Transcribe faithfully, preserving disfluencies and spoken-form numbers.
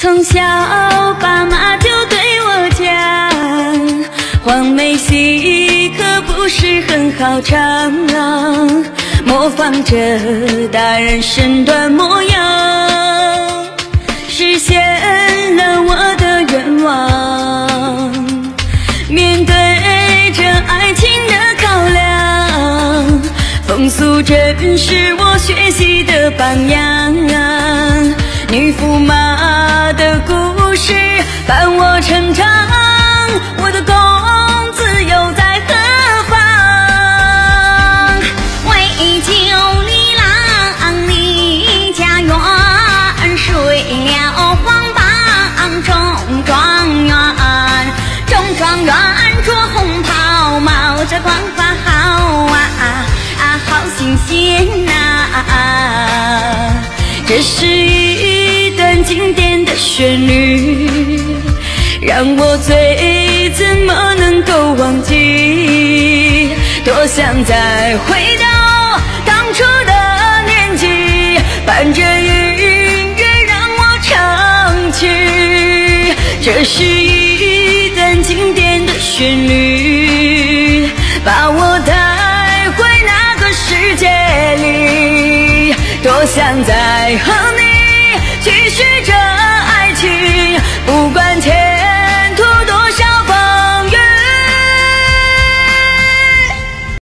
从小爸妈就对我讲，黄梅戏可不是很好唱啊，模仿着大人身段模样，实现了我的愿望。面对着爱情的考量，风俗真是我学习的榜样啊，女驸马的故事伴我成长，我的公子又在何方？为救李郎离家园，睡了黄榜中状元，中状元着红袍，冒着光华好啊啊，好新鲜啊！这是一段经典的旋律，让我最怎么能够忘记？多想再回到当初的年纪，伴着音乐让我唱起。这是一段经典的旋律，把我带回那个世界里。多想再和你继续这爱情，不管天